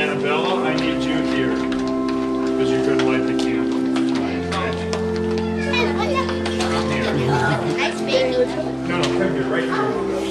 Annabella, I need you here. Because you couldn't light the candle. Come here. Nice baby. No, come here, right here.